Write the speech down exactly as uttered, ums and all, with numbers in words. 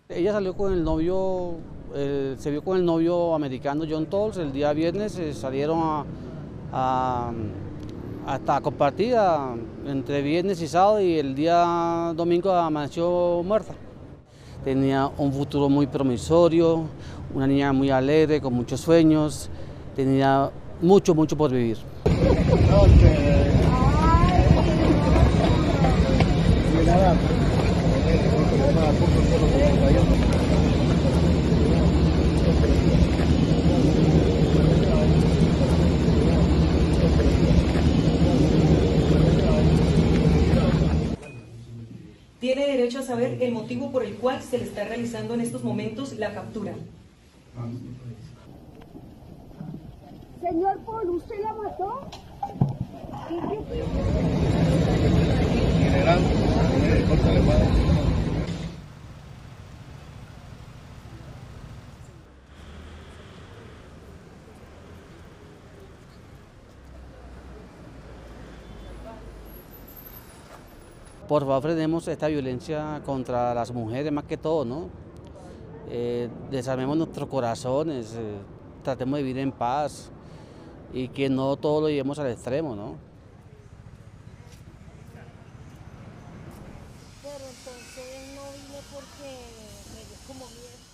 Ella salió con el novio, eh, se vio con el novio americano John Tolls el día viernes, eh, salieron a, a- hasta compartir a- entre viernes y sábado y el día domingo amaneció muerta. Tenía un futuro muy promisorio, una niña muy alegre, con muchos sueños, tenía mucho, mucho por vivir. Tiene derecho a saber el motivo por el cual se le está realizando en estos momentos la captura. Señor Paul, ¿usted la mató? General, eh, córtale, madre. Por favor, frenemos esta violencia contra las mujeres más que todo, ¿no? Eh, desarmemos nuestros corazones, eh, tratemos de vivir en paz y que no todo lo llevemos al extremo, ¿no? Pero entonces no vine porque me dio como miedo.